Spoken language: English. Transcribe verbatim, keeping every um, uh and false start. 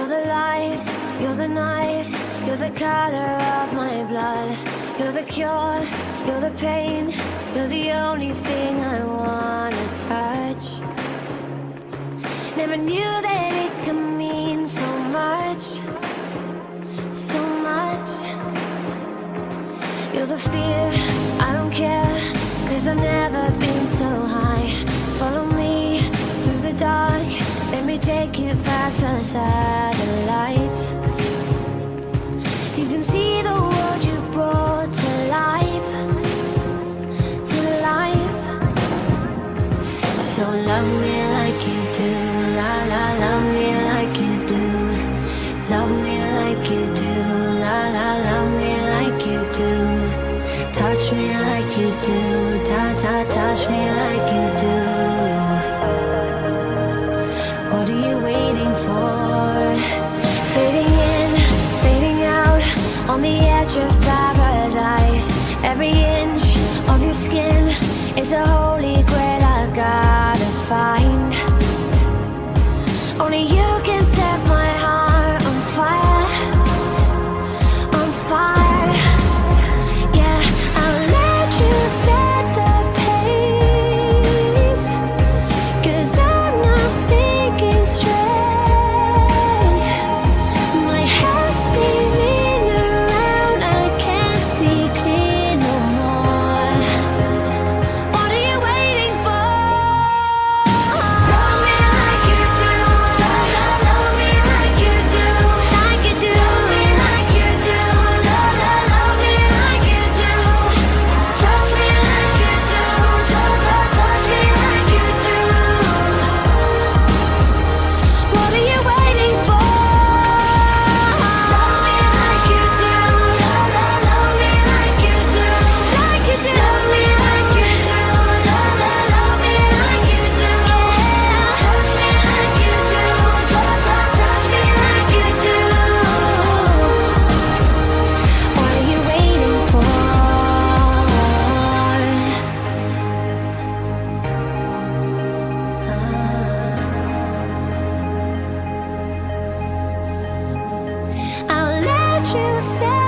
You're the light, you're the night, you're the color of my blood. You're the cure, you're the pain, you're the only thing I wanna touch. Never knew that it could mean so much, so much. You're the fear, I don't care, 'cause I've never been so high. Follow me through the dark, let me take you past the satellites. You can see the world you brought to life, to life. So love me like you do, la la, love me like you do. Love me like you do, la la, love me like you do. Touch me like you do, ta ta, touch me like you do. What are you waiting for? Fading in, fading out, on the edge of paradise. Every inch of your skin is a holy grail I've gotta find. Only you can set my heart on fire, on fire. Yeah, I'll let you set the pace, 'cause I'm not thinking straight. My head's spinning around, I can't see clear no more. What are you waiting for? Love me like you do, la la, love me like you do, like you do. Love me like you do, la la, love me like you do. Touch me like you do, touch, touch, touch me like you do. What are you waiting for? Love me like you do, la la, love me like you do, like you do. Love me like you do, la la, love me like you do. Touch me like you do, touch, touch, touch me like you do. What are you waiting for? I'll let you say